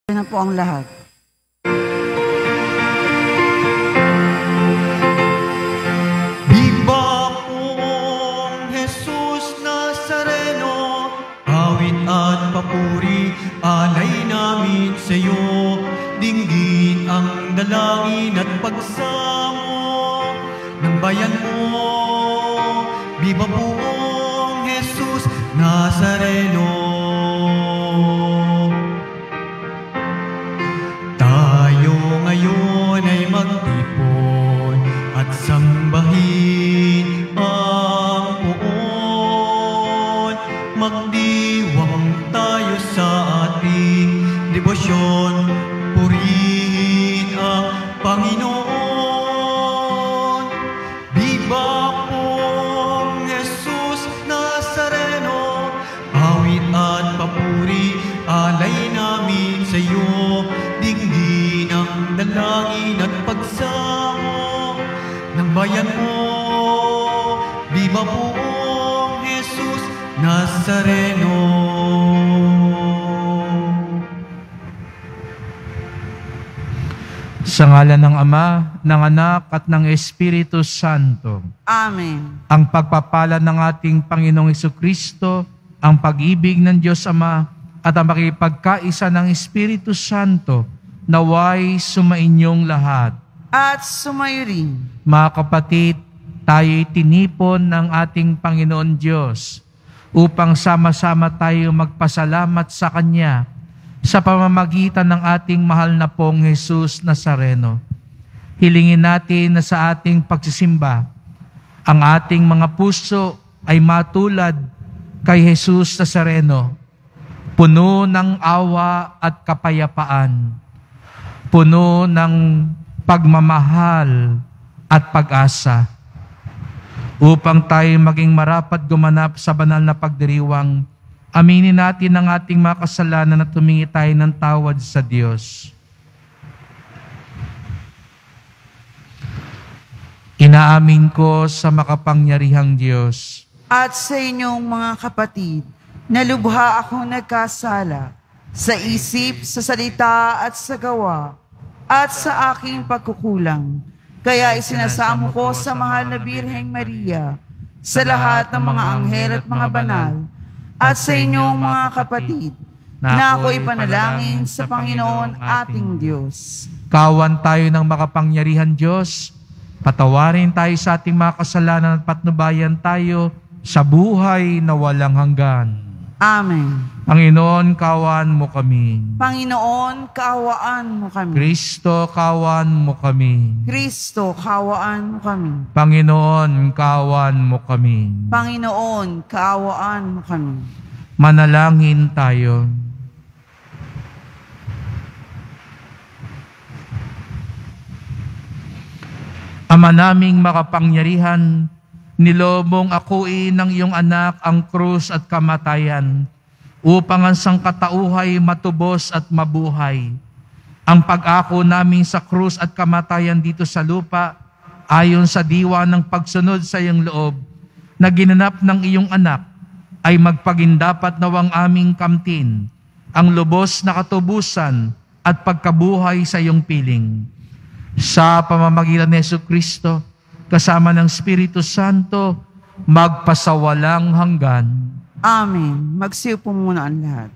na po ang lahat. Viva poong Jesus Nazareno, awit at papuri, alay namin sa iyo. Dinggin ang dalangin at pagsamo ng bayan mo. Viva poong Jesus Nazareno. Tayo ngayon ay magtipon at sambahin ang poon. Magdiwang tayo sa ating debosyon, purihin ang Panginoon. Viva poong Jesus Nazareno, awit at papuri, alay namin sa iyo. Dinggin ang dalangin at pagsamo ng bayan mo. Viva poong Jesus Nazareno. Sa ngalan ng Ama, ng Anak, at ng Espiritu Santo. Amen. Ang pagpapala ng ating Panginoong Jesucristo, ang pag-ibig ng Diyos Ama, at ang makipagkaisa ng Espiritu Santo, naway sumainyong lahat. At sumayo rin. Mga kapatid, tayo'y tinipon ng ating Panginoon Diyos upang sama-sama tayo magpasalamat sa Kanya sa pamamagitan ng ating mahal na pong Jesus Nazareno. Hilingin natin na sa ating pagsisimba, ang ating mga puso ay matulad kay Jesus Nazareno, puno ng awa at kapayapaan, puno ng pagmamahal at pag-asa, upang tayo maging marapat gumanap sa banal na pagdiriwang. Aminin natin ang ating mga kasalanan at humingi tayo ng tawad sa Diyos. Inaamin ko sa makapangyarihang Diyos At sa inyong mga kapatid, na lubha akong nagkasala sa isip, sa salita at sa gawa, at sa aking pagkukulang. Kaya isinasamo ko sa mahal na Birheng Maria, sa lahat ng mga anghel at mga banal, at sa inyong mga kapatid, na ako'y panalangin sa Panginoon ating Diyos. Kawan tayo ng makapangyarihan Diyos, patawarin tayo sa ating mga kasalanan at patnubayan tayo sa buhay na walang hanggan. Amen. Panginoon, kawan mo kami. Panginoon, kaawaan mo kami. Kristo, kawan mo kami. Kristo, kaawaan mo kami. Panginoon, kawan mo kami. Panginoon, kaawaan mo kami. Manalangin tayo. Ama naming makapangyarihan, nilobong akuin ng iyong anak ang krus at kamatayan upang ang sangkatauhay matubos at mabuhay. Ang pag-ako namin sa krus at kamatayan dito sa lupa ayon sa diwa ng pagsunod sa iyong loob na ginanap ng iyong anak ay magpagindapat nawang aming kamtin ang lubos na katubusan at pagkabuhay sa iyong piling. Sa pamamagitan ni Jesucristo, kasama ng Espiritu Santo, magpasawalang hanggan. Amen. Magsiupo muna ang lahat.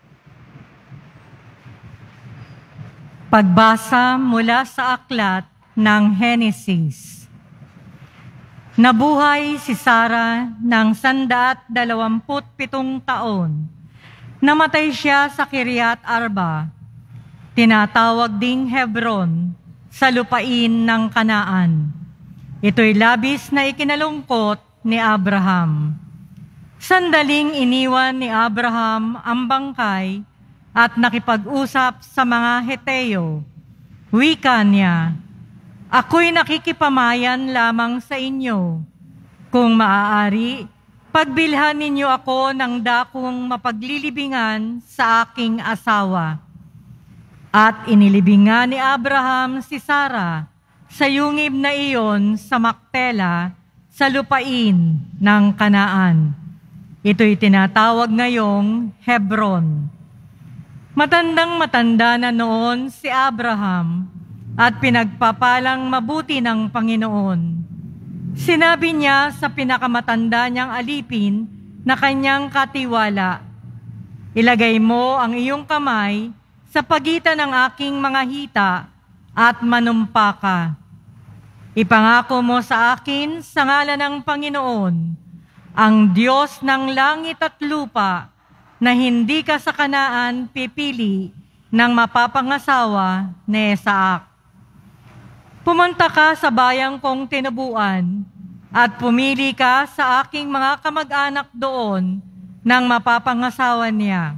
Pagbasa mula sa aklat ng Henesis. Nabuhay si Sara ng 127 taon. Namatay siya sa Kiryat Arba, tinatawag ding Hebron, sa lupain ng Kanaan. Ito'y labis na ikinalungkot ni Abraham. Sandaling iniwan ni Abraham ang bangkay at nakipag-usap sa mga Heteo. Wika niya, "Ako'y nakikipamayan lamang sa inyo. Kung maaari, pagbilhan ninyo ako ng dakong mapaglilibingan sa aking asawa." At inilibingan ni Abraham si Sara sa yungib na iyon sa Macpela, sa lupain ng Kanaan. Ito'y tinatawag ngayong Hebron. Matandang-matanda na noon si Abraham at pinagpapalang mabuti ng Panginoon. Sinabi niya sa pinakamatanda niyang alipin na kanyang katiwala, "Ilagay mo ang iyong kamay sa pagitan ng aking mga hita at manumpa ka. Ipangako mo sa akin sa ngalan ng Panginoon, ang Diyos ng langit at lupa, na hindi ka sa Kanaan pipili ng mapapangasawa ni Isaac. Pumunta ka sa bayang kong tinubuan at pumili ka sa aking mga kamag-anak doon ng mapapangasawa niya.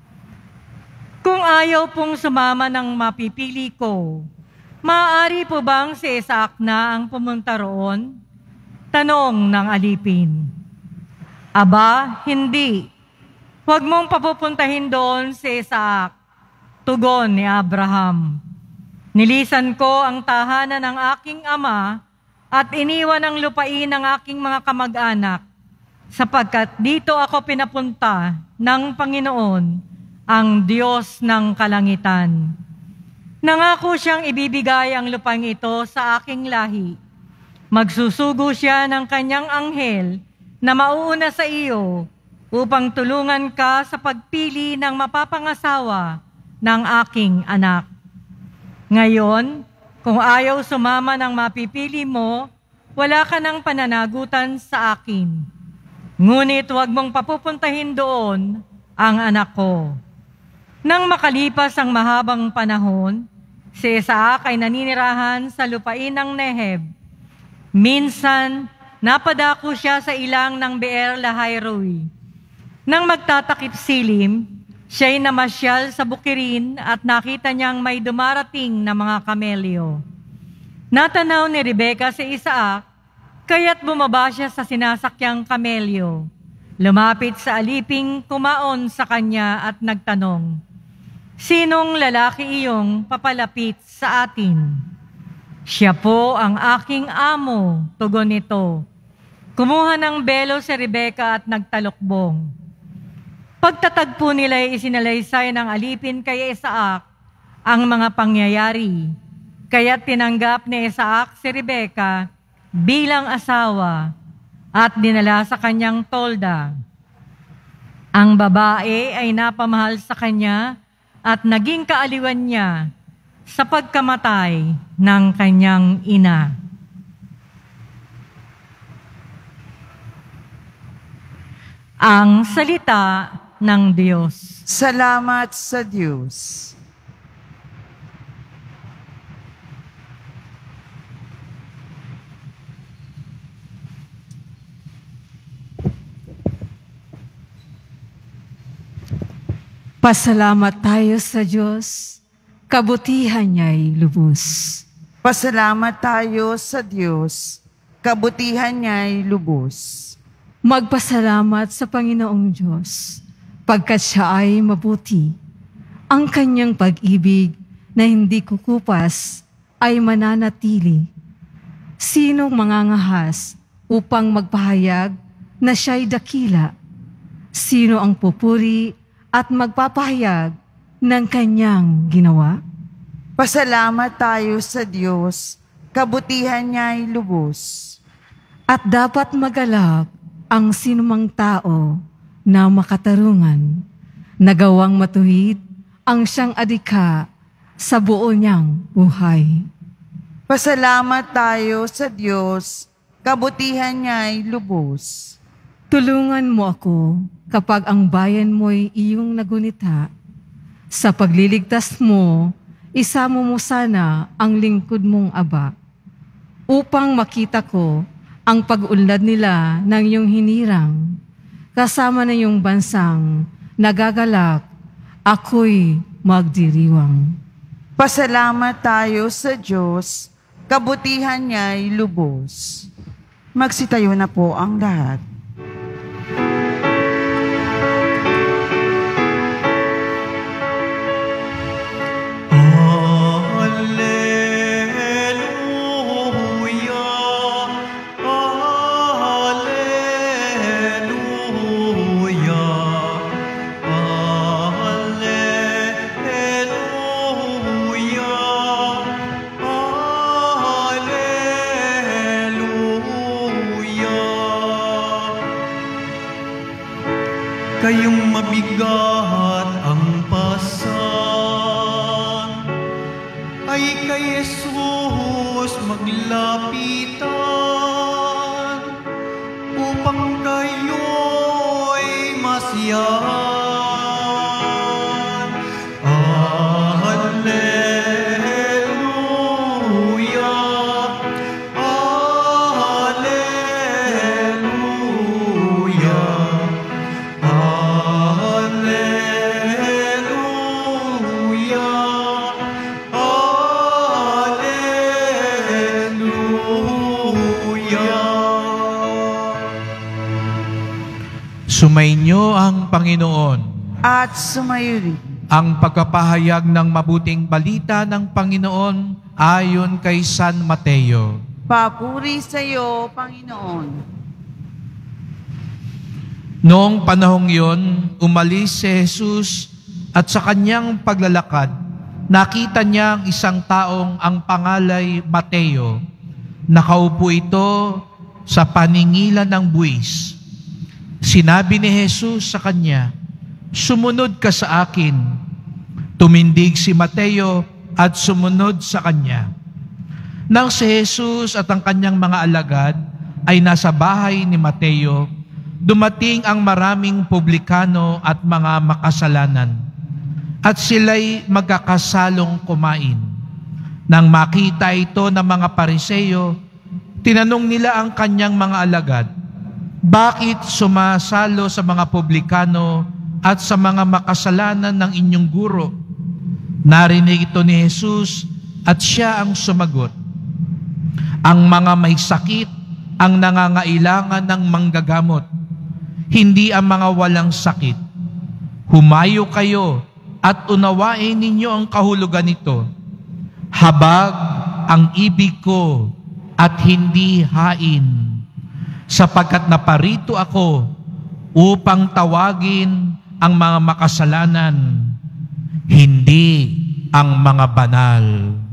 Kung ayaw pong sumama ng mapipili ko, maaari po bang si Isaac na ang pumunta roon?" Tanong ng alipin. "Aba, hindi. Huwag mong papupuntahin doon si Isaac," tugon ni Abraham. "Nilisan ko ang tahanan ng aking ama at iniwan ang lupain ng aking mga kamag-anak, sapagkat dito ako pinapunta ng Panginoon, ang Diyos ng kalangitan. Nangako siyang ibibigay ang lupain ito sa aking lahi. Magsusugo siya ng kanyang anghel na mauuna sa iyo upang tulungan ka sa pagpili ng mapapangasawa ng aking anak. Ngayon, kung ayaw sumama ng mapipili mo, wala ka ng pananagutan sa akin. Ngunit huwag mong papupuntahin doon ang anak ko." Nang makalipas ang mahabang panahon, si Isaac ay naninirahan sa lupain ng Negev. Minsan, napadako siya sa ilang ng Beer Lahai-Roi. Nang magtatakip silim, siya'y namasyal sa bukirin at nakita niyang may dumarating na mga kamelyo. Natanaw ni Rebecca si Isaac, kaya't bumaba siya sa sinasakyang kamelyo. Lumapit sa aliping kumaon sa kanya at nagtanong, "Sinong lalaki iyong papalapit sa atin?" "Siya po ang aking amo," tugon nito. Kumuha ng belo si Rebecca at nagtalokbong. Pagtatagpo nila ay isinalaysay ng alipin kay Isaac ang mga pangyayari. Kaya tinanggap ni Isaac si Rebecca bilang asawa at dinala sa kanyang tolda. Ang babae ay napamahal sa kanya at naging kaaliwan niya sa pagkamatay ng kanyang ina. Ang salita ng Diyos. Salamat sa Diyos. Pasalamat tayo sa Diyos, kabutihan niya'y lubos. Pasalamat tayo sa Diyos, kabutihan niya'y lubos. Magpasalamat sa Panginoong Diyos, pagkat siya ay mabuti. Ang kanyang pag-ibig na hindi kukupas ay mananatili. Sinong mangangahas upang magpahayag na siya'y dakila? Sino ang pupuri at magpapahayag ng kanyang ginawa? Pasalamat tayo sa Diyos, kabutihan niya'y lubos. At dapat magalak ang sinumang tao na makatarungan, nagawang matuwid ang siyang adika sa buo niyang buhay. Pasalamat tayo sa Diyos, kabutihan niya'y lubos. Tulungan mo ako kapag ang bayan mo'y iyong nagunita. Sa pagliligtas mo, isama mo sana ang lingkod mong aba, upang makita ko ang pag-unlad nila ng iyong hinirang. Kasama na iyong bansang nagagalak, ako'y magdiriwang. Pasalamat tayo sa Diyos, kabutihan niya'y lubos. Magsitayo na po ang lahat. kayong mabigat ang pasan, ay kay Jesus maglapitan, upang kayo'y masiyahan. Sumainyo ang Panginoon. At sumayo rin. Ang pagpapahayag ng mabuting balita ng Panginoon ayon kay San Mateo. Papuri sa iyo, Panginoon. Noong panahong iyon, umalis si Jesus at sa kanyang paglalakad, nakita niya ang isang taong ang pangalay Mateo. Nakaupo ito sa paningilan ng buwis. Sinabi ni Jesus sa kanya, "Sumunod ka sa akin." Tumindig si Mateo at sumunod sa kanya. Nang si Jesus at ang kanyang mga alagad ay nasa bahay ni Mateo, dumating ang maraming publikano at mga makasalanan, at sila'y magkakasalong kumain. Nang makita ito ng mga Pariseo, tinanong nila ang kanyang mga alagad, "Bakit sumasalo sa mga publikano at sa mga makasalanan ng inyong guro?" Narinig ito ni Jesus at siya ang sumagot, "Ang mga may sakit ang nangangailangan ng manggagamot, hindi ang mga walang sakit. Humayo kayo at unawain ninyo ang kahulugan nito. Habag ang ibig ko at hindi hain, sapagkat naparito ako upang tawagin ang mga makasalanan, hindi ang mga banal."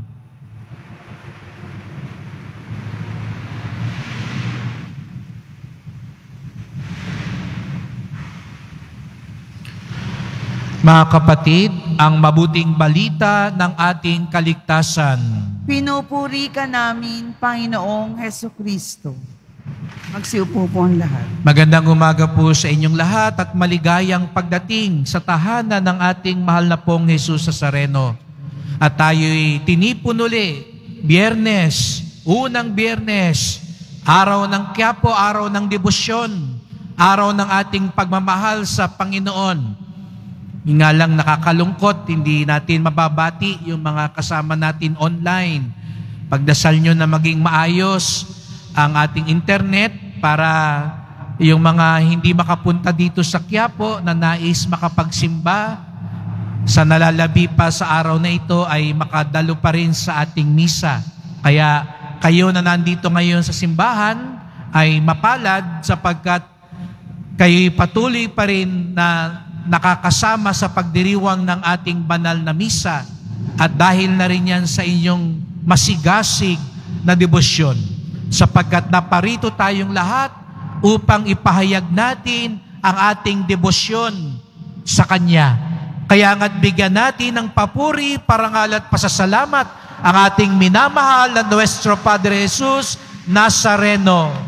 Mga kapatid, ang mabuting balita ng ating kaligtasan. Pinupuri ka namin, Panginoong Hesukristo. Magsiupo po ang lahat. Magandang umaga po sa inyong lahat at maligayang pagdating sa tahanan ng ating mahal na pong Jesus Nazareno. At tayo'y tinipon uli, Biyernes, unang Biyernes, araw ng Quiapo, araw ng debosyon, araw ng ating pagmamahal sa Panginoon. Nga lang nakakalungkot, hindi natin mababati yung mga kasama natin online. Pagdasal nyo na maging maayos ang ating internet para yung mga hindi makapunta dito sa Quiapo na nais makapagsimba sa nalalabi pa sa araw na ito ay makadalo pa rin sa ating misa. Kaya kayo na nandito ngayon sa simbahan ay mapalad sapagkat kayo'y patuloy pa rin na nakakasama sa pagdiriwang ng ating banal na misa at dahil na rin yan sa inyong masigasig na debosyon sapagkat naparito tayong lahat upang ipahayag natin ang ating debosyon sa Kanya. Kaya nga't bigyan natin ng papuri, parangal at pasasalamat ang ating minamahal na Nuestro Padre Jesus Nazareno.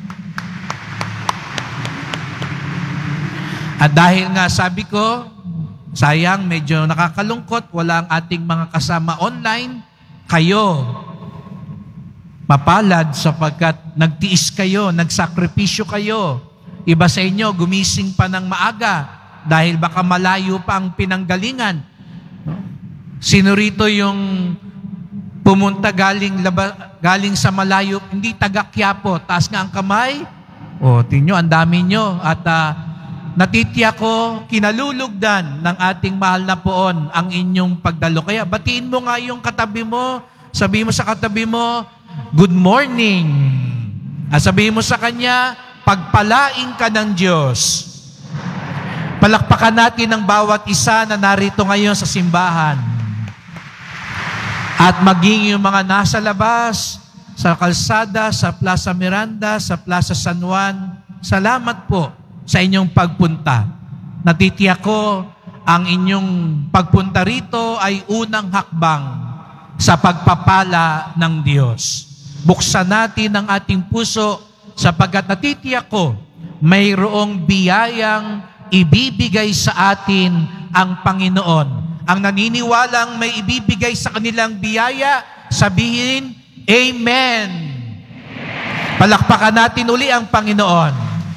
At dahil nga sabi ko, sayang, medyo nakakalungkot, wala ang ating mga kasama online, kayo, mapalad sapagkat nagtiis kayo, nagsakripisyo kayo. Iba sa inyo, gumising pa ng maaga dahil baka malayo pa ang pinanggalingan. Sino rito yung pumunta galing sa malayo, hindi taga Quiapo, taas nga ang kamay? O, tingnan nyo, ang dami nyo. At natitiyak ko, kinalulugdan ng ating mahal na poon ang inyong pagdalo. Kaya batiin mo nga yung katabi mo, sabihin mo sa katabi mo, "Good morning." At sabihin mo sa kanya, "Pagpalain ka ng Diyos." Palakpakan natin ang bawat isa na narito ngayon sa simbahan. At maging yung mga nasa labas, sa kalsada, sa Plaza Miranda, sa Plaza San Juan, salamat po sa inyong pagpunta. natitiyak ko ang inyong pagpunta rito ay unang hakbang sa pagpapala ng Diyos. Buksan natin ang ating puso sapagkat natitiyak ko mayroong biyayang ibibigay sa atin ang Panginoon. Ang naniniwalang may ibibigay sa kanilang biyaya, sabihin, Amen. Palakpakan natin uli ang Panginoon.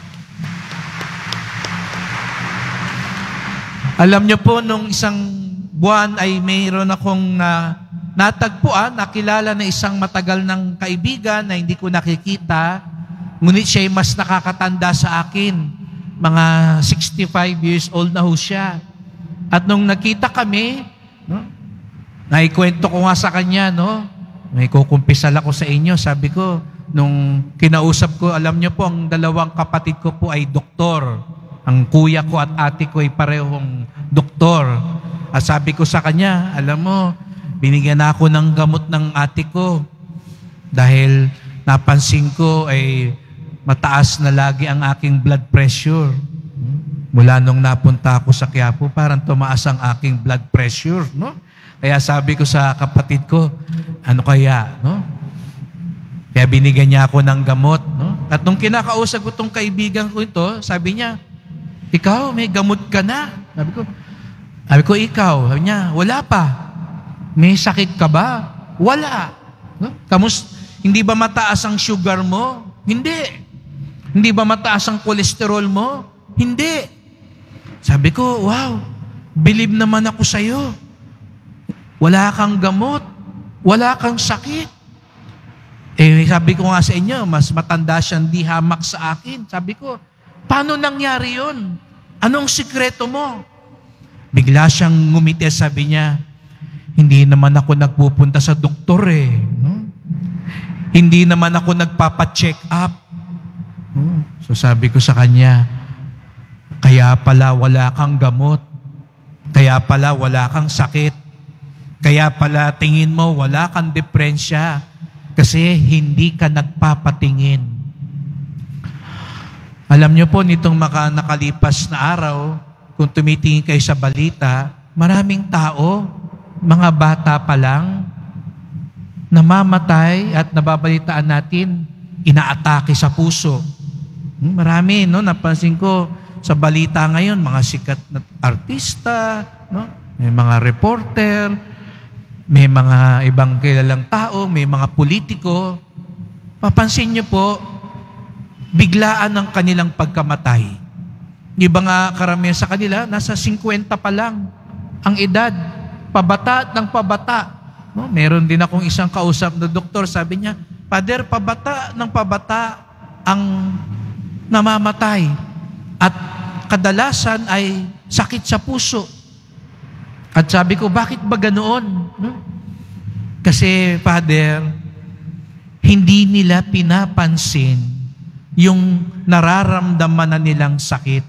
Alam niyo po, nung isang buwan ay mayroon akong natagpuan, nakilala na isang matagal ng kaibigan na hindi ko nakikita, ngunit siya ay mas nakakatanda sa akin. Mga 65 years old na ho siya. At nung nakita kami, naikwento ko nga sa kanya, may kukumpisal ako sa inyo. Sabi ko, nung kinausap ko, alam niyo po, ang dalawang kapatid ko po ay doktor. Ang kuya ko at ate ko ay parehong doktor. At sabi ko sa kanya, alam mo, binigyan ako ng gamot ng ate ko dahil napansin ko ay mataas na lagi ang aking blood pressure. Mula nung napunta ako sa Quiapo, parang tumaas ang aking blood pressure, no? Kaya sabi ko sa kapatid ko, ano kaya, no? Kaya binigyan niya ako ng gamot, no? At nung kinakausap ko itong kaibigan ko ito, sabi niya, ikaw, may gamot ka na? Sabi ko, ikaw. Sabi niya, wala pa. May sakit ka ba? Wala. No? Hindi ba mataas ang sugar mo? Hindi. Hindi ba mataas ang kolesterol mo? Hindi. Sabi ko, wow, believe naman ako sa'yo. Wala kang gamot. Wala kang sakit. Sabi ko nga sa inyo, mas matanda siyang di hamak sa akin. Sabi ko, paano nangyari yun? Anong sikreto mo? Bigla siyang ngumiti, sabi niya, hindi naman ako nagpupunta sa doktor eh. No? Hindi naman ako nagpapa-check up. So sabi ko sa kanya, kaya pala wala kang gamot. Kaya pala wala kang sakit. Kaya pala tingin mo wala kang depresya. Kasi hindi ka nagpapatingin. Alam niyo po, nitong nakalipas na araw, kung tumitingin kayo sa balita, maraming tao, mga bata pa lang, namamatay at nababalitaan natin, inaatake sa puso. Marami, no? Napansin ko sa balita ngayon, mga sikat na artista, no? May mga reporter, may mga ibang kilalang tao, may mga politiko. Papansin niyo po, biglaan ang kanilang pagkamatay. Iba nga karamihan sa kanila, nasa 50 pa lang ang edad. Pabata ng pabata. No? Meron din akong isang kausap na doktor, sabi niya, Pader, pabata ng pabata ang namamatay. At kadalasan ay sakit sa puso. At sabi ko, bakit ba ganoon? No? Kasi, Father, hindi nila pinapansin yung nararamdaman na nilang sakit.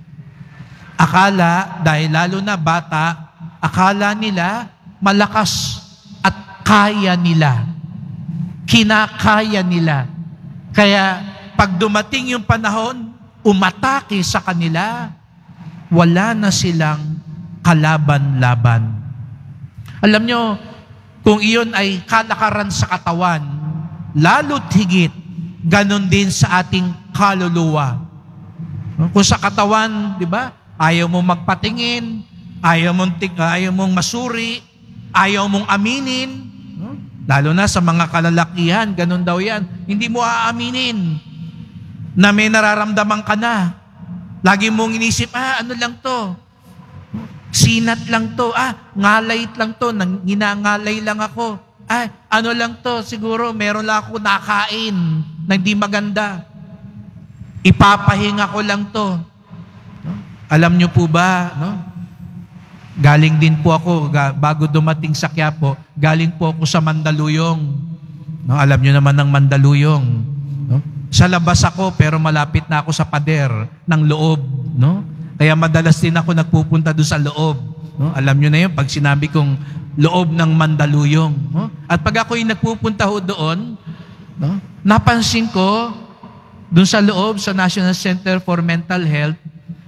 Akala, dahil lalo na bata, akala nila malakas at kaya nila. Kinakaya nila. Kaya pag dumating yung panahon, umatake sa kanila, wala na silang kalaban-laban. Alam nyo, kung iyon ay kalakaran sa katawan, lalo't higit, ganon din sa ating kaluluwa. Kung sa katawan, di ba, ayaw mong magpatingin, ayaw mong masuri, ayaw mong aminin, lalo na sa mga kalalakihan, ganon daw yan, hindi mo aaminin na may nararamdaman ka na. Lagi mong inisip, ano lang to? Sinat lang to. Ngalay lang to. Ginangalay lang ako. Ano lang to? Siguro meron lang ako nakain na hindi maganda. Ipapahinga ko lang to. No? Alam nyo po ba, no? Galing din po ako, bago dumating sa Quiapo, galing po ako sa Mandaluyong. No? Alam nyo naman ng Mandaluyong. No? Sa labas ako, pero malapit na ako sa pader ng loob. No? Kaya madalas din ako nagpupunta doon sa loob. No? Alam nyo na yun, pag sinabi kong loob ng Mandaluyong. No? At pag ako'y nagpupunta ho doon, no? Napansin ko, doon sa loob, sa National Center for Mental Health,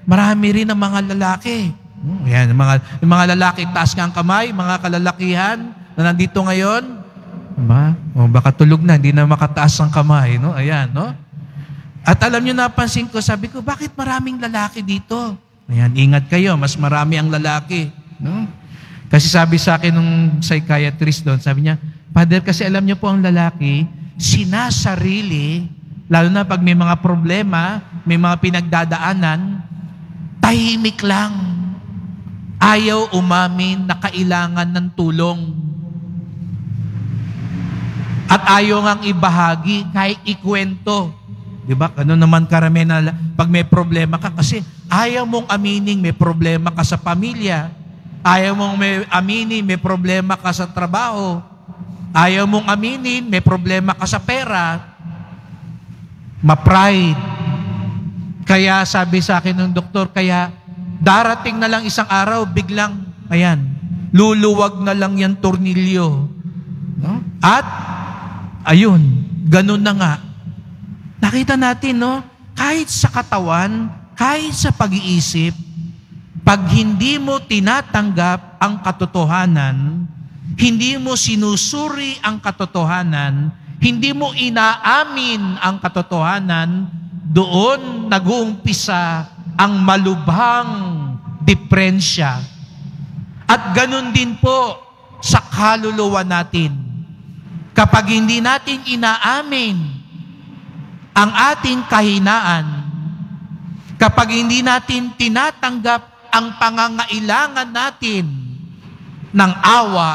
marami rin ang mga lalaki. Ayan, yung mga lalaki, taas nga ang kamay, mga kalalakihan na nandito ngayon. Diba? Baka tulog na, hindi na makataas ang kamay. No? Ayan, no? At alam nyo, napansin ko, sabi ko, bakit maraming lalaki dito? Ayan, ingat kayo, mas marami ang lalaki. No? Kasi sabi sa akin ng psychiatrist doon, sabi niya, Father, kasi alam niyo po ang lalaki, sinasarili, lalo na pag may mga problema, may mga pinagdadaanan, tahimik lang. Ayaw umamin na kailangan ng tulong. At ayaw ngang ibahagi, kahit ikwento. Diba? Ano naman karami na pag may problema ka, kasi ayaw mong aminin may problema ka sa pamilya. Ayaw mong aminin may problema ka sa trabaho. Ayaw mong aminin, may problema ka sa pera. Ma-pride. Kaya sabi sa akin ng doktor, kaya darating na lang isang araw, biglang, ayan, luluwag na lang yung tornilyo. No? At, ayun, ganun na nga. Nakita natin, no? Kahit sa katawan, kahit sa pag-iisip, pag hindi mo tinatanggap ang katotohanan, hindi mo sinusuri ang katotohanan, hindi mo inaamin ang katotohanan, doon nag-uumpisa ang malubhang diferensya. At ganun din po sa kaluluwa natin. Kapag hindi natin inaamin ang ating kahinaan, kapag hindi natin tinatanggap ang pangangailangan natin ng awa,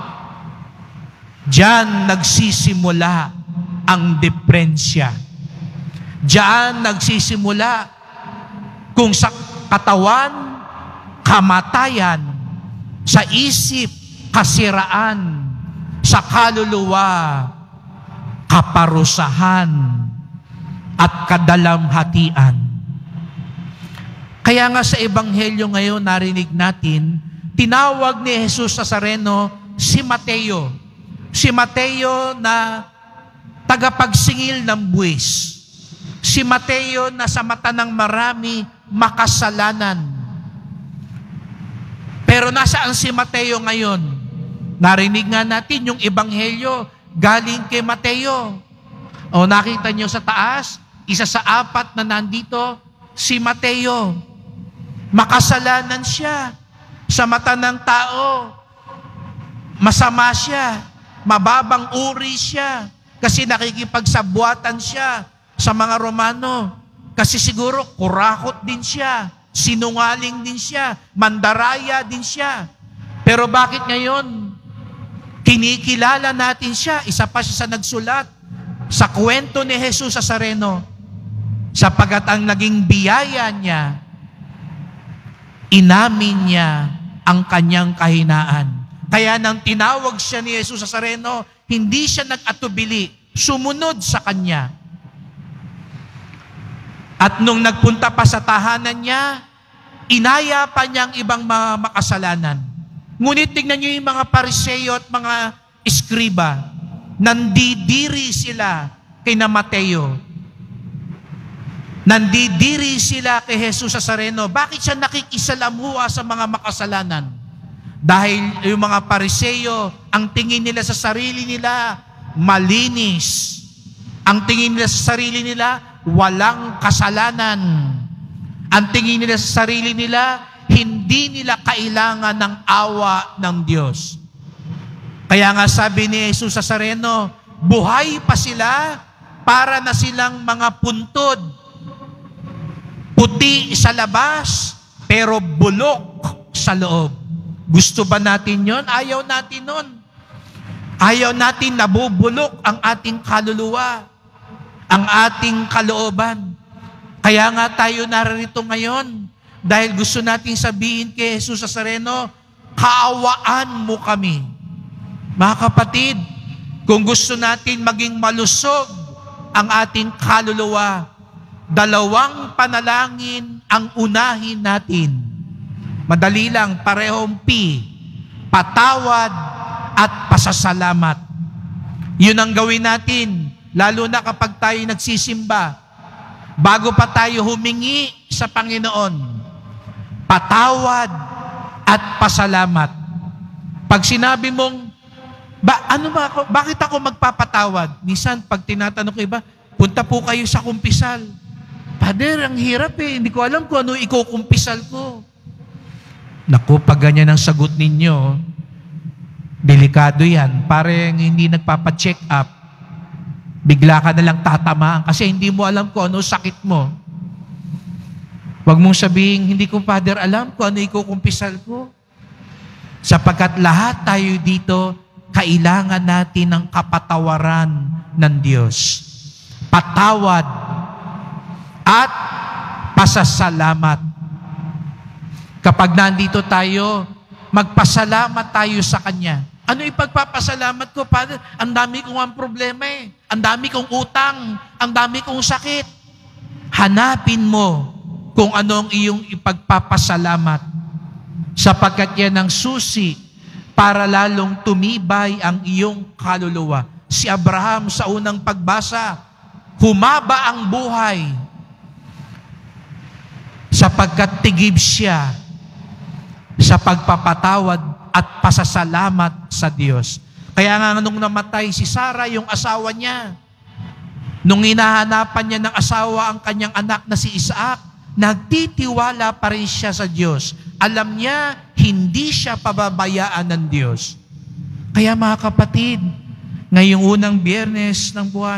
diyan nagsisimula ang diferensya. Diyan nagsisimula kung sa katawan, kamatayan, sa isip, kasiraan, sa kaluluwa, kaparusahan, at kadalamhatian. Kaya nga sa Ebanghelyo ngayon narinig natin, tinawag ni Jesus Nazareno si Mateo. Si Mateo na tagapagsingil ng buwis. Si Mateo na sa mata ng marami makasalanan. Pero nasaan si Mateo ngayon? Narinig nga natin yung Ebanghelyo galing kay Mateo. O nakita nyo sa taas, isa sa 4 na nandito, si Mateo. Makasalanan siya. Sa mata ng tao, masama siya. Mababang uri siya. Kasi nakikipagsabwatan siya sa mga Romano. Kasi siguro kurakot din siya. Sinungaling din siya. Mandaraya din siya. Pero bakit ngayon? Kinikilala natin siya. Isa pa siya sa nagsulat sa kwento ni Jesus Nazareno. Sapagat ang naging biyaya niya, inamin niya ang kanyang kahinaan. Kaya nang tinawag siya ni Jesus Nazareno, hindi siya nag-atubili, sumunod sa kanya. At nung nagpunta pa sa tahanan niya, inaya pa niya ang ibang mga makasalanan. Ngunit tignan niyo yung mga Pariseo at mga Eskriba, nandidiri sila kay Mateo. Nandidiri sila kay Jesus Nazareno. Bakit siya nakikisalamuha sa mga makasalanan? Dahil yung mga Pariseo, ang tingin nila sa sarili nila, malinis. Ang tingin nila sa sarili nila, walang kasalanan. Ang tingin nila sa sarili nila, hindi nila kailangan ng awa ng Diyos. Kaya nga sabi ni Jesus Nazareno, buhay pa sila para na silang mga puntod. Puti sa labas, pero bulok sa loob. Gusto ba natin yon? Ayaw natin nun. Ayaw natin nabubulok ang ating kaluluwa, ang ating kalooban. Kaya nga tayo narito ngayon dahil gusto natin sabihin kay Jesus Nazareno, kaawaan mo kami. Mga kapatid, kung gusto natin maging malusog ang ating kaluluwa, 2 panalangin ang unahin natin. Madali lang, parehong P, patawad at pasasalamat. Yun ang gawin natin, lalo na kapag tayo nagsisimba. Bago pa tayo humingi sa Panginoon, patawad, at pasalamat. Pag sinabi mong, bakit ako magpapatawad? Minsan, pag tinatanong ko iba, punta po kayo sa kumpisal. Father, ang hirap hindi ko alam kung ano ikukumpisal ko. Naku, pag ganyan ang sagot ninyo, delikado yan. Parang hindi nagpapacheck up. Bigla ka na lang tatamaan kasi hindi mo alam kung ano sakit mo. Huwag mong sabihin, hindi ko, Father, alam kung ano ikukumpisal ko. Sapagkat lahat tayo dito, kailangan natin ng kapatawaran ng Diyos. Patawad at pasasalamat. Kapag nandito tayo, magpasalamat tayo sa Kanya. Ano ipagpapasalamat ko, Father? Ang dami kong ang problema Ang dami kong utang. Ang dami kong sakit. Hanapin mo kung anong iyong ipagpapasalamat. Sapagkat yan ang susi para lalong tumibay ang iyong kaluluwa. Si Abraham sa unang pagbasa, humaba ang buhay sapagkat tigib siya sa pagpapatawad at pasasalamat sa Diyos. Kaya nga nung namatay si Sarah, yung asawa niya, nung hinahanapan niya ng asawa ang kanyang anak na si Isaac, nagtitiwala pa rin siya sa Diyos. Alam niya, hindi siya pababayaan ng Diyos. Kaya mga kapatid, ngayong unang Biyernes ng buwan,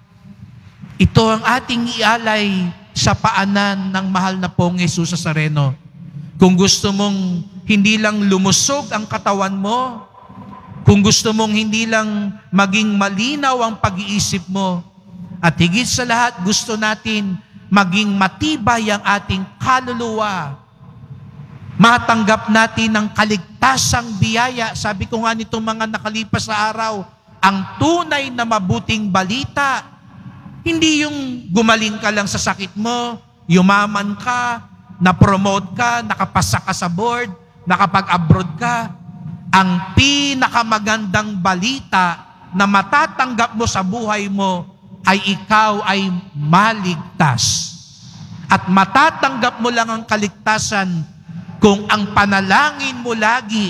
ito ang ating ialay sa paanan ng mahal na pong Jesus Nazareno. Kung gusto mong hindi lang lumusog ang katawan mo, kung gusto mong hindi lang maging malinaw ang pag-iisip mo, at higit sa lahat gusto natin maging matibay ang ating kaluluwa, matanggap natin ang kaligtasang biyaya. Sabi ko nga nitong mga nakalipas sa araw, ang tunay na mabuting balita, hindi yung gumaling ka lang sa sakit mo, yumaman ka, na-promote ka, nakapasa ka sa board, nakapag-abroad ka. Ang pinakamagandang balita na matatanggap mo sa buhay mo ay ikaw ay maligtas. At matatanggap mo lang ang kaligtasan kung ang panalangin mo lagi,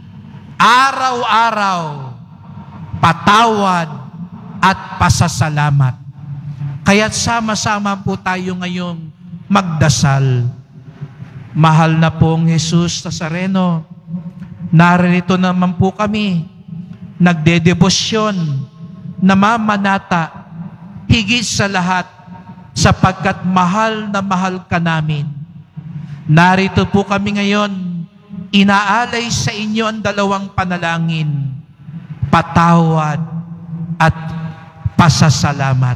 araw-araw, patawad at pasasalamat. Kaya't sama-sama po tayo ngayong magdasal. Mahal na pong Jesus Nazareno, narito naman po kami, nagdedebosyon, namamanata, higit sa lahat, sapagkat mahal na mahal ka namin. Narito po kami ngayon, inaalay sa inyo ang dalawang panalangin, patawad at pasasalamat.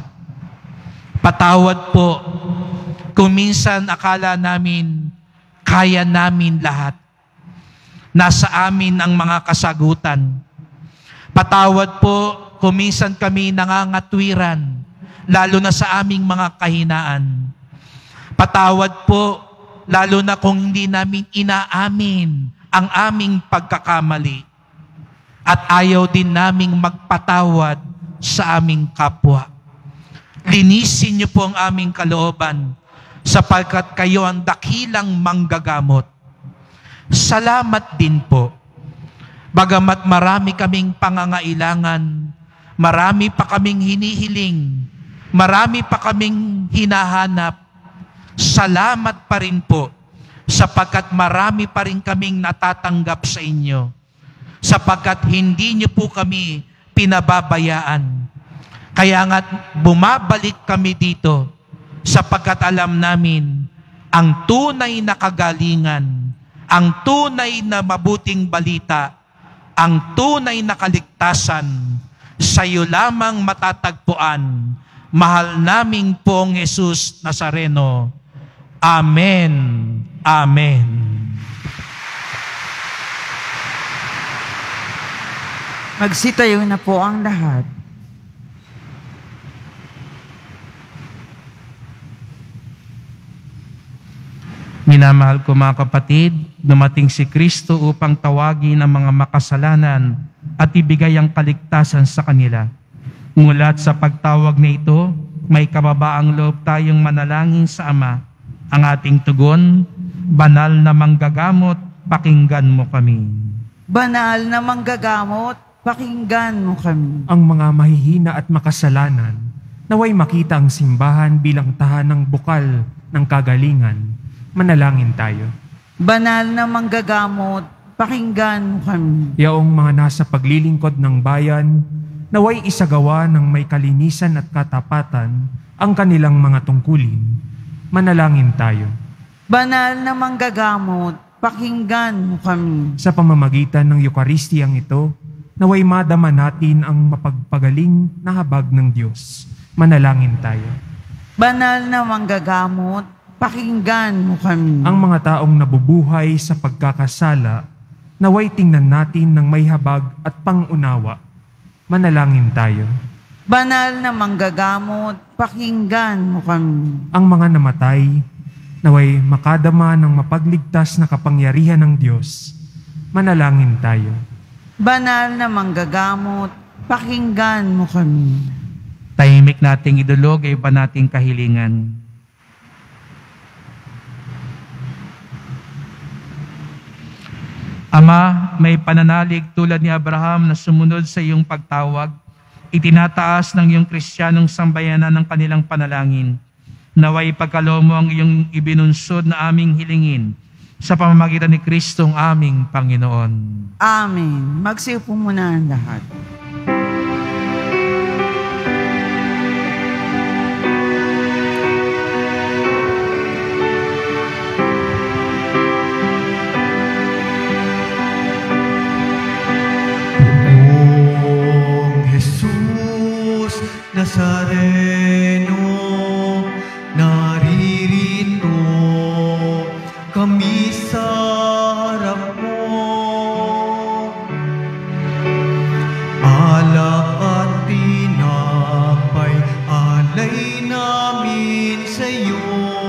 Patawad po, kung minsan akala namin, kaya namin lahat. Nasa amin ang mga kasagutan. Patawad po, kung minsan kami nangangatwiran, lalo na sa aming mga kahinaan. Patawad po, lalo na kung hindi namin inaamin ang aming pagkakamali. At ayaw din naming magpatawad sa aming kapwa. Linisin niyo po ang aming kalooban, sapagkat kayo ang dakilang manggagamot. Salamat din po. Bagamat marami kaming pangangailangan, marami pa kaming hinihiling, marami pa kaming hinahanap, salamat pa rin po, sapagkat marami pa rin kaming natatanggap sa inyo, sapagkat hindi niyo po kami pinababayaan. Kaya nga bumabalik kami dito, sapagkat alam namin ang tunay na kagalingan, ang tunay na mabuting balita, ang tunay na kaligtasan, sa iyo lamang matatagpuan. Mahal naming pong Jesus Nazareno. Amen. Amen. Magsitayo na po ang lahat. Minamahal ko mga kapatid, dumating si Kristo upang tawagin ang mga makasalanan at ibigay ang kaligtasan sa kanila. Mulat sa pagtawag na ito, may kababaang loob tayong manalangin sa Ama. Ang ating tugon, Banal na manggagamot, pakinggan mo kami. Banal na manggagamot, pakinggan mo kami. Ang mga mahihina at makasalanan, naway makita ang simbahan bilang tahanang bukal ng kagalingan. Manalangin tayo. Banal na manggagamot, pakinggan mo kami. Yaong mga nasa paglilingkod ng bayan, naway isagawa ng may kalinisan at katapatan ang kanilang mga tungkulin. Manalangin tayo. Banal na manggagamot, pakinggan mo kami. Sa pamamagitan ng Eukaristiyang ito, naway madama natin ang mapagpagaling na habag ng Diyos. Manalangin tayo. Banal na manggagamot, pakinggan mo kami. Ang mga taong nabubuhay sa pagkakasala, naway tingnan natin ng may habag at pangunawa. Manalangin tayo. Banal na manggagamot, pakinggan mo kami. Ang mga namatay, naway makadama ng mapagligtas na kapangyarihan ng Diyos. Manalangin tayo. Banal na manggagamot, pakinggan mo kami. Tahimik nating idulog ay iba nating kahilingan. Ama, may pananalig tulad ni Abraham na sumunod sa iyong pagtawag, itinataas ng iyong Kristiyanong sambayanan ng kanilang panalangin. Naway pagkaloob mo ang iyong ibinunsod na aming hilingin sa pamamagitan ni Kristong aming Panginoon. Amen. Magsiupo muna ang lahat. Nazareno, naririto kami sa harap mo. Alak at tinapay, alay namin sa iyo.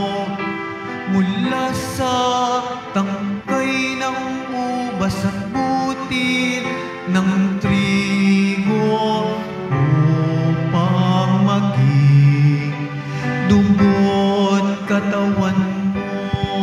Mula sa tangkay ng ubas at butil ng trigo, dugo't katawan mo.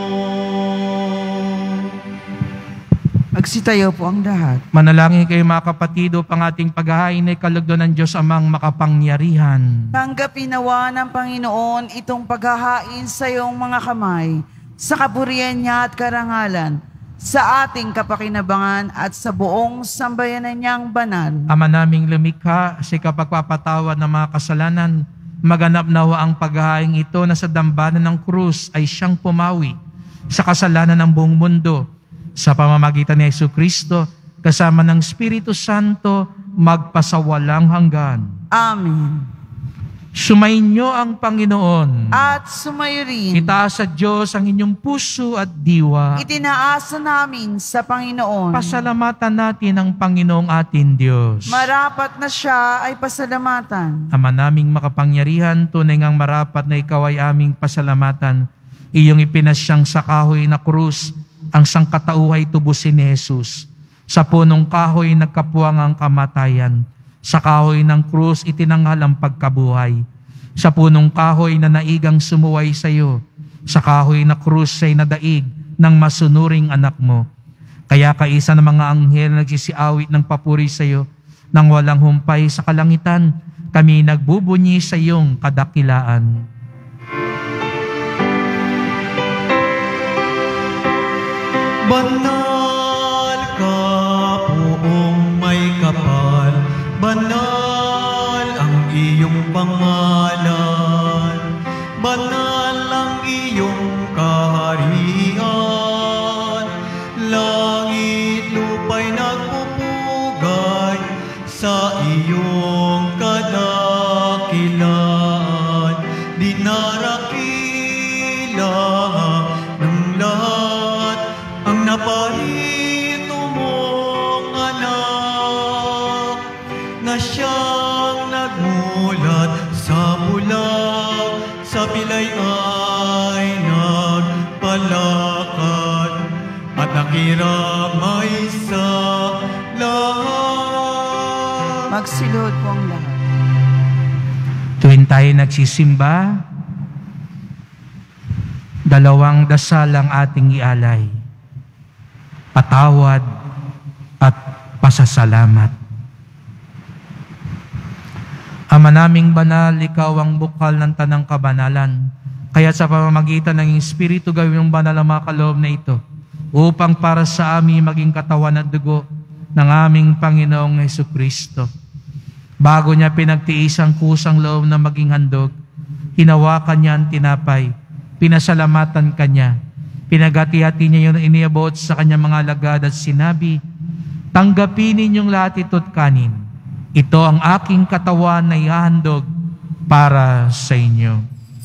Magsitayo po ang lahat. Manalangin kayo mga kapatid upang ating paghahain ay kalugdan ng Diyos amang makapangyarihan. Tanggapin nawa ng Panginoon itong paghahain sa iyong mga kamay, sa kapurihan niya at karangalan, sa ating kapakinabangan at sa buong sambayanan niyang banal. Ama naming lumikha, sa kapagpapatawad ng mga kasalanan, maganap nawa ang paghahain ito na sa dambana ng krus ay siyang pumawi sa kasalanan ng buong mundo. Sa pamamagitan ni Jesucristo, kasama ng Espiritu Santo, magpasawalang hanggan. Amen. Sumainyo ang Panginoon. At sumayo rin. Itaas sa Diyos ang inyong puso at diwa. Itinaasa namin sa Panginoon. Pasalamatan natin ang Panginoong ating Diyos. Marapat na siya ay pasalamatan. Ama naming makapangyarihan, tunay ngang marapat na ikaw ay aming pasalamatan. Iyong ipinasyang sa kahoy na krus, ang sangkatauhay tubusin ni Jesus. Sa punong kahoy nagkapuwang ang kamatayan. Sa kahoy ng krus itinanghal ang pagkabuhay. Sa punong kahoy na naigang sumuway sa iyo. Sa kahoy na krus ay nadaig ng masunuring anak mo. Kaya kaisa ng mga anghel nagsisiawit ng papuri sa iyo, nang walang humpay sa kalangitan, kami nagbubunyi sa iyong kadakilaan. Banal ka, poong may kapal, banal ang iyong pangalan, banal ang iyong kaharian, langit lupa'y nagpupugay sa iyong kadakilaan, dinarakila ng lahat ang naparito mong anak, na siyang nagmulat sa bulag, sa pilay ay nagpalakad, at nakiramay sa lahat. Magsilod po ang lahat. Tuwing tayo nagsisimba, Dalawang dasal ang ating ialay. Patawad at pasasalamat. Ama naming banal, ikaw ang bukal ng tanang kabanalan. Kaya sa pamamagitan ng Espiritu gawin mong banal ang mga kaloob na ito upang para sa amin maging katawan at dugo ng aming Panginoong Hesukristo. Bago niya pinagtiis ang kusang loob na maging handog, hinawakan niya ang tinapay, pinasalamatan kanya, pinagati-hati niya yung iniabot sa kanyang mga alagad at sinabi, "Tanggapin ninyong lahat ito't kanin. Ito ang aking katawan na ihahandog para sa inyo."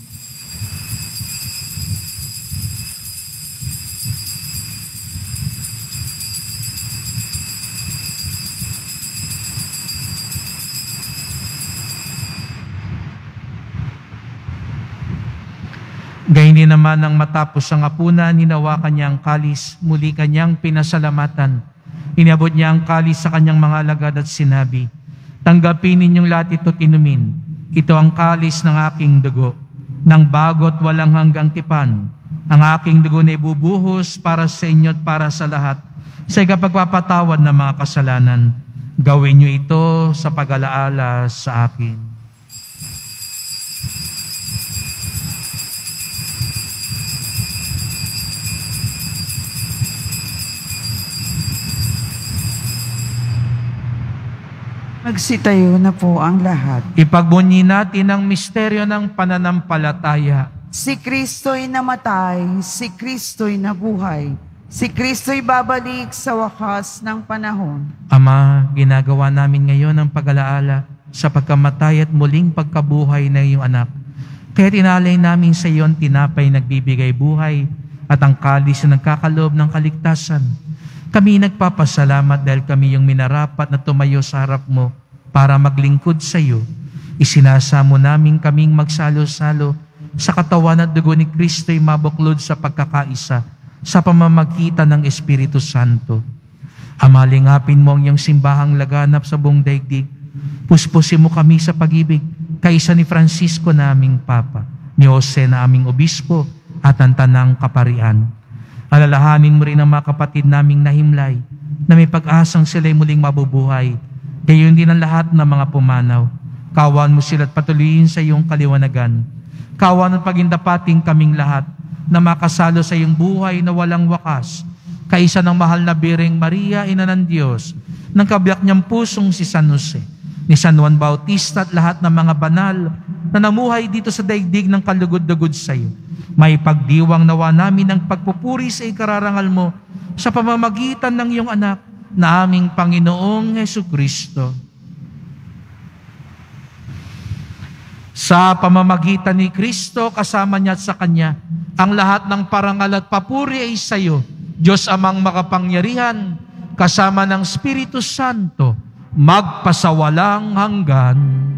Gayun din naman nang matapos ang hapunan, hinawakan niya ang kalis, muli kanyang pinasalamatan. Iniabot niya ang kalis sa kanyang mga alagad at sinabi, "Tanggapin ninyong lahat ito't inumin. Ito ang kalis ng aking dugo, ng bago't walang hanggang tipan. Ang aking dugo na ibubuhos para sa inyo at para sa lahat, sa ikapagpapatawad ng mga kasalanan. Gawin niyo ito sa pag-alaala sa akin." Magsitayo na po ang lahat. Ipagbunyi natin ang misteryo ng pananampalataya. Si Kristo'y namatay, si Kristo'y nabuhay, si Kristo'y babalik sa wakas ng panahon. Ama, ginagawa namin ngayon ang pag-alaala sa pagkamatay at muling pagkabuhay ng iyong anak. Kaya tinalay namin sa iyo ang tinapay nagbibigay buhay at ang kalis na nagkakaloob ng kaligtasan. Kami nagpapasalamat dahil kami yung minarapat na tumayo sa harap mo para maglingkod sa iyo. Isinasamo namin kaming magsalo-salo sa katawan at dugo ni Kristo'y mabuklod sa pagkakaisa sa pamamagitan ng Espiritu Santo. Ama, lingapin mo ang iyong simbahang laganap sa buong daigdig. Puspusin mo kami sa pag-ibig kaisa ni Francisco na aming Papa, ni Jose na aming Obispo at ang Tanang Kaparian. Alalahanin mo rin ang mga kapatid naming nahimlay na may pag-asang sila'y muling mabubuhay. Gayon din ang lahat ng mga pumanaw. Kawan mo sila at patuloyin sa iyong kaliwanagan. Kawan at pagindapating kaming lahat na makasalo sa iyong buhay na walang wakas. Kaisa ng mahal na Birheng Maria, Ina ng Diyos, ng kabiyak niyang pusong si San Jose, ni San Juan Bautista at lahat ng mga banal na namuhay dito sa daigdig ng kalugod-lugod sa iyo. May pagdiwang nawa namin ng pagpupuri sa ikararangal mo sa pamamagitan ng iyong anak na aming Panginoong Hesukristo. Sa pamamagitan ni Kristo, kasama niya at sa Kanya, ang lahat ng parangal at papuri ay sa iyo, Diyos Amang makapangyarihan, kasama ng Espiritu Santo, magpasawalang hanggan.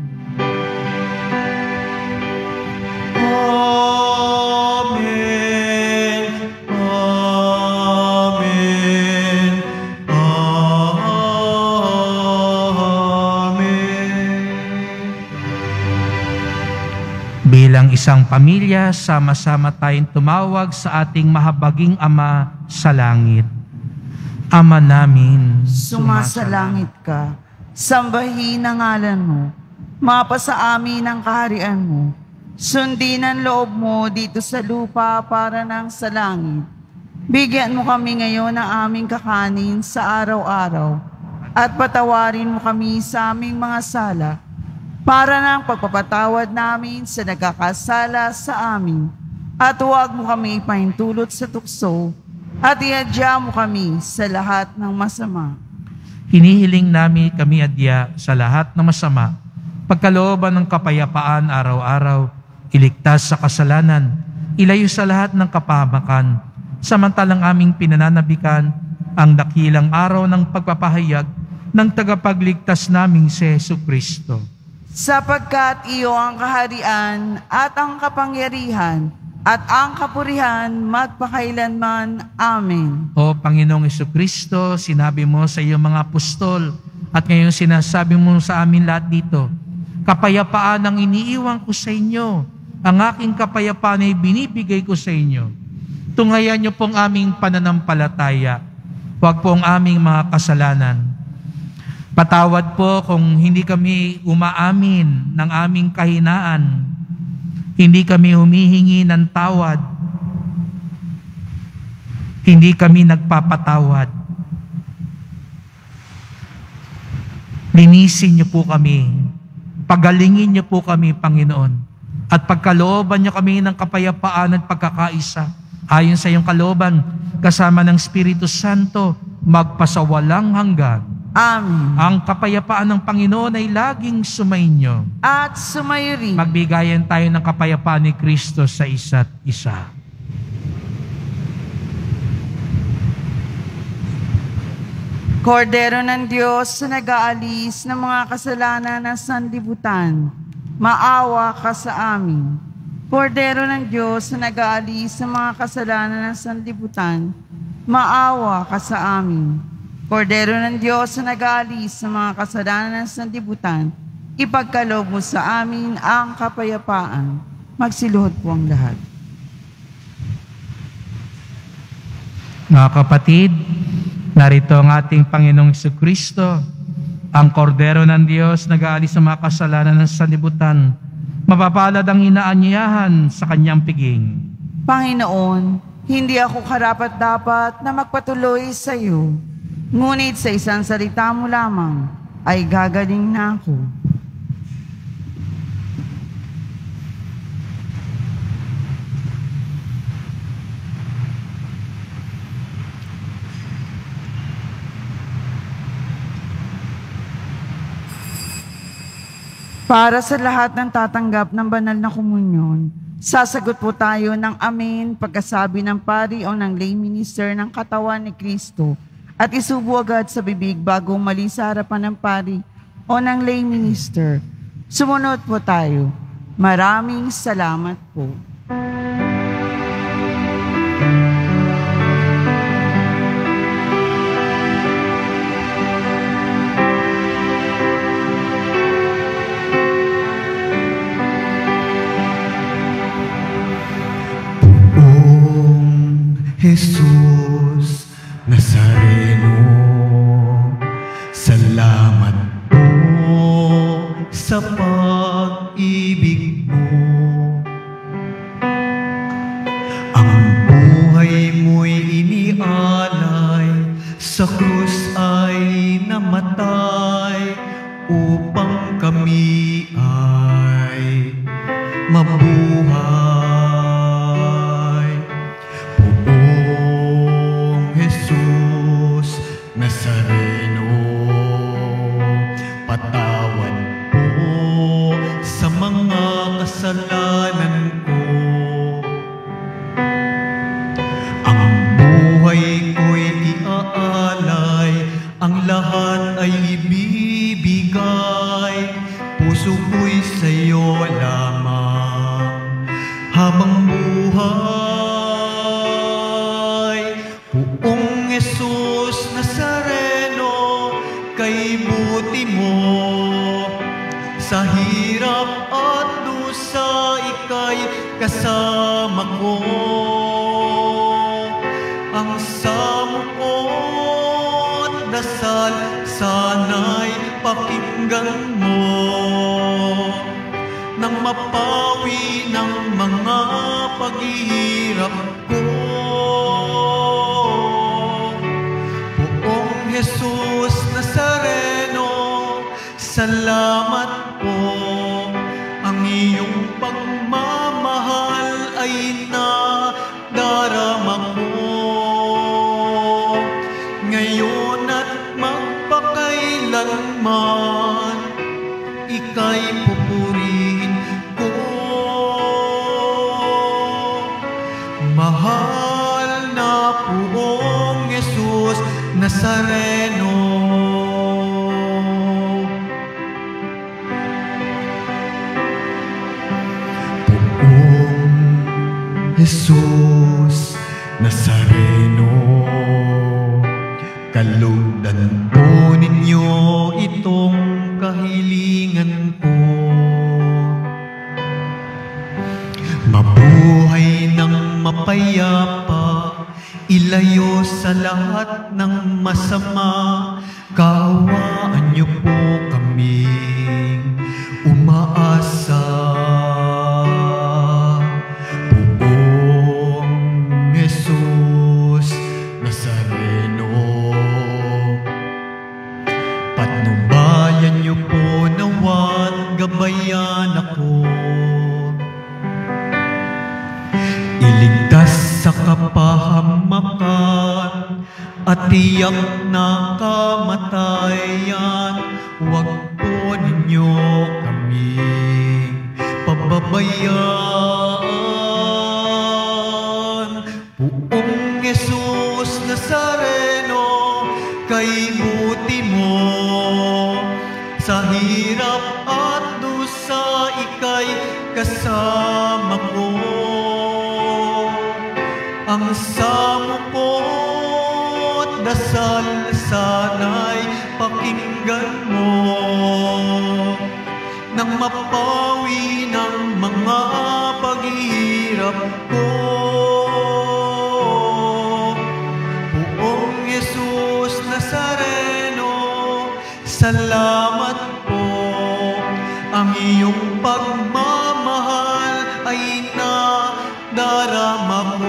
Bilang isang pamilya, sama-sama tayong tumawag sa ating mahabaging Ama sa langit. Ama namin, Sumasalangit ka, sambahin ang ngalan mo, mapasa amin ang kaharian mo, sundin ang loob mo dito sa lupa para ng sa langit. Bigyan mo kami ngayon ng aming kakanin sa araw-araw at patawarin mo kami sa aming mga sala para ng pagpapatawad namin sa nagkakasala sa amin. At huwag mo kami ipahintulot sa tukso at iadya mo kami sa lahat ng masama. hinihiling namin kami adya sa lahat ng masama, pagkalooban ng kapayapaan araw-araw, iligtas sa kasalanan, ilayo sa lahat ng kapahamakan, samantalang aming pinananabikan ang dakilang araw ng pagpapahayag ng tagapagligtas naming si Jesucristo. Sapagkat iyo ang kaharian at ang kapangyarihan at ang kapurihan magpakailanman. Amen. O Panginoong Jesucristo, sinabi mo sa iyong mga apostol at ngayon sinasabi mo sa amin lahat dito, kapayapaan ang iniiwan ko sa inyo, ang aking kapayapaan ay binibigay ko sa inyo. Tunghayan niyo pong aming pananampalataya. Huwag po ang aming mga kasalanan. Patawad po kung hindi kami umaamin ng aming kahinaan. Hindi kami humihingi ng tawad. Hindi kami nagpapatawad. Linisin niyo po kami. Pagalingin niyo po kami, Panginoon. At pagkalooban niyo kami ng kapayapaan at pagkakaisa, ayon sa iyong kalooban, kasama ng Espiritu Santo, magpasawalang hanggan. Amen. Ang kapayapaan ng Panginoon ay laging sumainyo. At sumayo rin. Magbigayan tayo ng kapayapaan ni Kristo sa isa't isa. Kordero ng Diyos na nag-aalis ng mga kasalanan ng sanlibutan, maawa ka sa amin. Kordero ng Diyos na nag-aalis ng mga kasalanan ng sanlibutan, maawa ka sa amin. Kordero ng Diyos na nag-aalis ng mga kasalanan ng sanlibutan, ipagkaloob mo sa amin ang kapayapaan. Magsiluhod po ang lahat. Mga kapatid, narito ang ating Panginoong Jesucristo, ang Kordero ng Diyos nag-aalis ng mga kasalanan ng sanlibutan. Mapapalad ang inaanyayahan sa kanyang piging. Panginoon, hindi ako karapat-dapat na magpatuloy sa iyo. Ngunit sa isang salita mo lamang ay gagaling na ako. Para sa lahat ng tatanggap ng banal na komunyon, sasagot po tayo ng amen pagkasabi ng pari o ng lay minister ng katawan ni Kristo at isubo agad sa bibig bago mali sa harapan ng pari o ng lay minister. Sumunod po tayo. Maraming salamat po. Jesus Nazareno, salamat po sa pag-ibig mo. Ang buhay mo'y inialay, sa krus ay namatay, upang kami ay mabuhay. Nazareno, patawad po sa mga kasalanan ko. Ang buhay ko'y iaalay, ang lahat ay ibibigay. Puso ko'y sa'yo lamang habang buhay. Poong Jesus Nazareno, kay buti mo sa hirap at dusa, ika'y kasama ko. Ang samo ko't dasal, sana'y pakinggan mo, nang mapawi ng mga paghihirap ko. Jesus Nazareno, salamat po. Ang iyong pagmamahal ay nadarama ko. Ngayon at magpakailanman, ika'y pupurihin ko. Mahal na Poong Jesus Nazareno, Poong Jesus Nazareno, kalugdan po ninyo itong kahilingan ko. Ilayo sa lahat ng masama, kaawaan niyo po kaming umaasa. Poong Jesus Nazareno, patnubayan niyo po nawat gabayan ako. Iligtas sa kapahamakan at tiyak na kamatayan, huwag po ninyo kaming pababayaan. Poong Jesus Nazareno, kay buti mo sa hirap at dusa, ika'y kasama ko. Ang samo ko't dasal sana'y pakinggan mo, nang mapawi ng mga paghihirap ko. Poong Jesus Nazareno, salamat po. Ang iyong pagmamahal ay nadarama ko.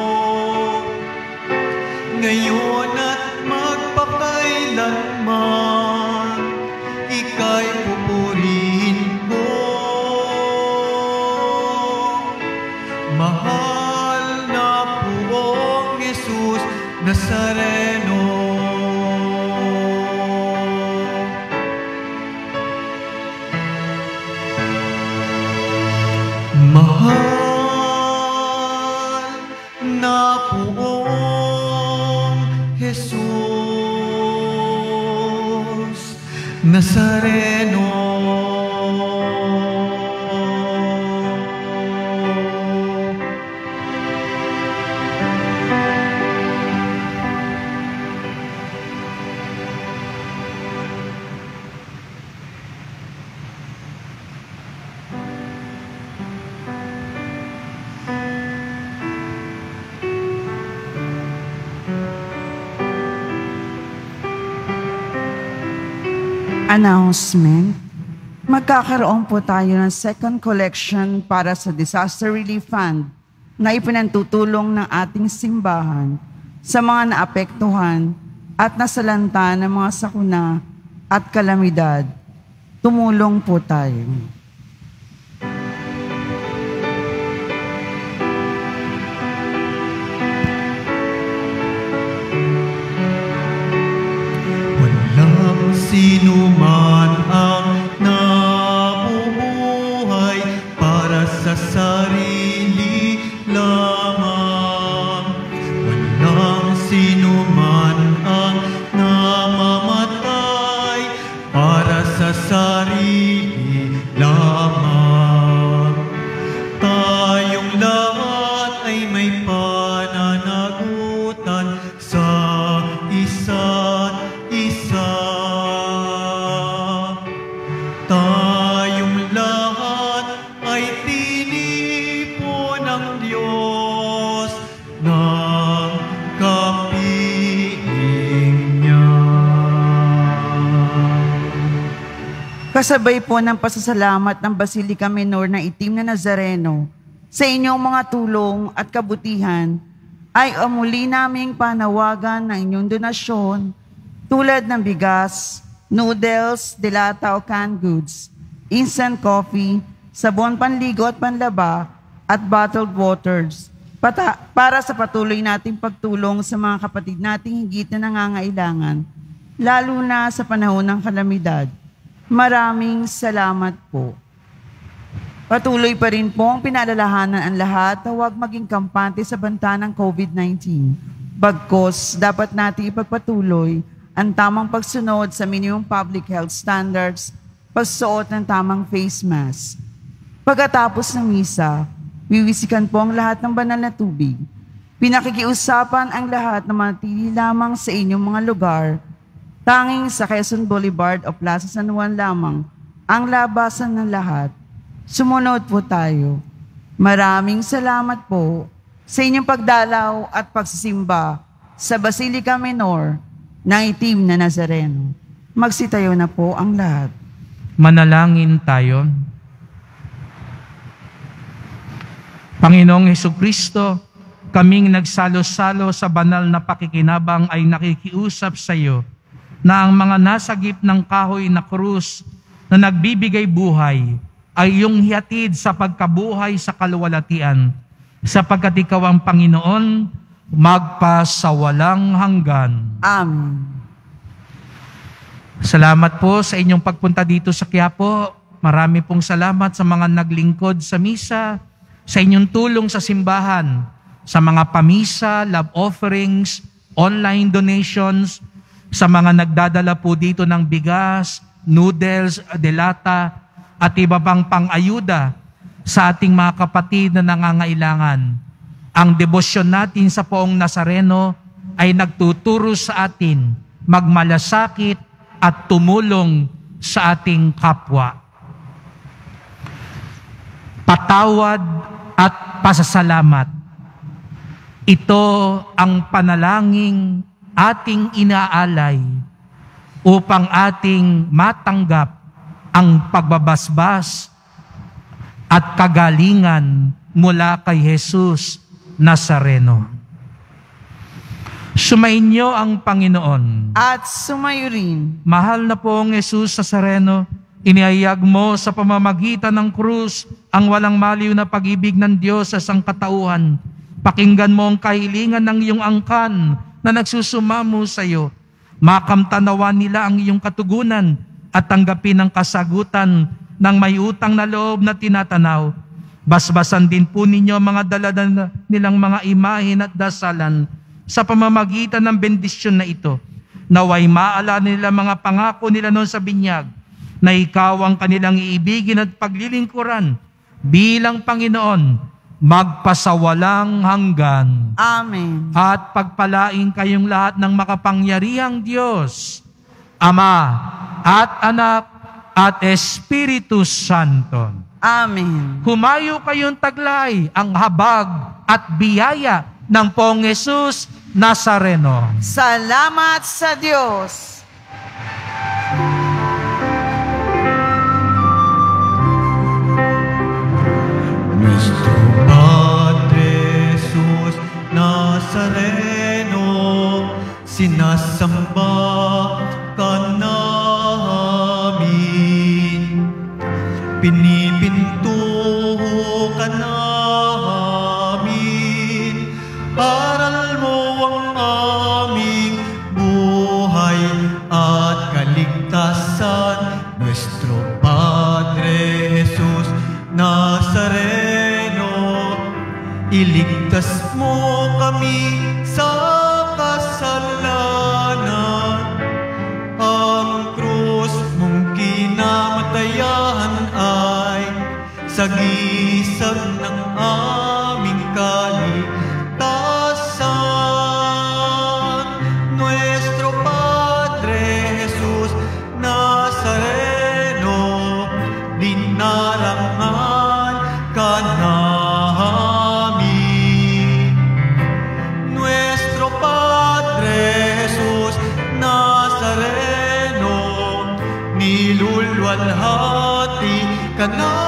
Ngayon at magpakailanman, ika'y pupurihin ko. Mahal na Poong Jesus Nazareno, mahal na Poong Jesus Nazareno. Announcement. Magkakaroon po tayo ng second collection para sa Disaster Relief Fund na ipinantutulong ng ating simbahan sa mga naapektuhan at nasalanta ng mga sakuna at kalamidad. Tumulong po tayo. Sino man ang nabubuhay para sa sarili lamang. Walang sino man ang namamatay para sa sarili lamang. Tayong lahat ay may pananagutan sa isa't isa. Tayong lahat ay tinipo ng Diyos ng kapiling niya. Kasabay po ng pasasalamat ng Basilica Minor ng Itim na Nazareno sa inyong mga tulong at kabutihan, ay muli naming panawagan ng inyong donasyon tulad ng bigas, noodles, dilata o canned goods, instant coffee, sabon panligo at panlaba, at bottled waters para sa patuloy nating pagtulong sa mga kapatid nating higit na nangangailangan, lalo na sa panahon ng kalamidad. Maraming salamat po. Patuloy pa rin po ang pinaalalahanan ang lahat na huwag maging kampante sa banta ng COVID-19. Bagkus, dapat nating ipagpatuloy ang tamang pagsunod sa minimum public health standards, pagsuot ng tamang face mask. Pagkatapos ng misa, wiwisikan po ang lahat ng banal na tubig. Pinakikiusapan ang lahat na manatili lamang sa inyong mga lugar. Tanging sa Quezon Boulevard o Plaza San Juan lamang ang labasan ng lahat. Sumunod po tayo. Maraming salamat po sa inyong pagdalaw at pagsisimba sa Basilica Minor ng Itim na Nazareno. Magsitayo na po ang lahat. Manalangin tayo. Panginoong Hesukristo, kaming nagsalo-salo sa banal na pakikinabang ay nakikiusap sa iyo na ang mga nasagip ng kahoy na krus na nagbibigay buhay ay iyong hihatid sa pagkabuhay sa kaluwalhatian, sapagkat ikaw ang Panginoon, magpasawalang hanggan. Amen. Salamat po sa inyong pagpunta dito sa Quiapo. Marami pong salamat sa mga naglingkod sa misa, sa inyong tulong sa simbahan, sa mga pamisa, love offerings, online donations, sa mga nagdadala po dito ng bigas, noodles, delata, at iba pang pang-ayuda sa ating mga kapatid na nangangailangan. Ang debosyon natin sa Poong Nazareno ay nagtuturo sa atin magmalasakit at tumulong sa ating kapwa. Patawad at pasasalamat. Ito ang panalangin ating inaalay upang ating matanggap ang pagbabasbas at kagalingan mula kay Jesus Nazareno. Sumainyo ang Panginoon. At sumayo rin. Mahal na pong Jesus Nazareno, iniayag mo sa pamamagitan ng krus ang walang maliw na pag-ibig ng Diyos sa sangkatauhan. Pakinggan mo ang kahilingan ng iyong angkan na nagsusumamo sa iyo. Makamtanawan nila ang iyong katugunan at tanggapin ang kasagutan ng may utang na loob na tinatanaw. Basbasan din po ninyo ang mga dala nilang mga imahin at dasalan sa pamamagitan ng bendisyon na ito. Naway maalala nila mga pangako nila noon sa binyag, na ikaw ang kanilang iibigin at paglilingkuran bilang Panginoon, magpasawalang hanggan. Amen. At pagpalain kayong lahat ng makapangyarihang Diyos, Ama at Anak at Espiritu Santo. Amen. Humayo kayong taglay ang habag at biyaya ng Poong Jesus Nazareno. Salamat sa Diyos. Nuestro Padre Jesus Nazareno, sinasamba ka namin, pinipinto ka namin, aral mo ang aming buhay at kaligtasan. Nuestro Padre Jesus Nazareno, iligtas mo kami sa kasalanan. Ang krus mong kinamatayan ay sagisag ng aming kaligtasan. Nuestro Padre Jesus Nazareno, dinarangan ka namin. Nuestro Padre Jesus Nazareno, nilulwalhati ka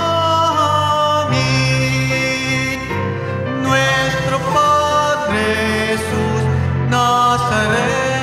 namin. Nuestro Padre Jesus Nazareno,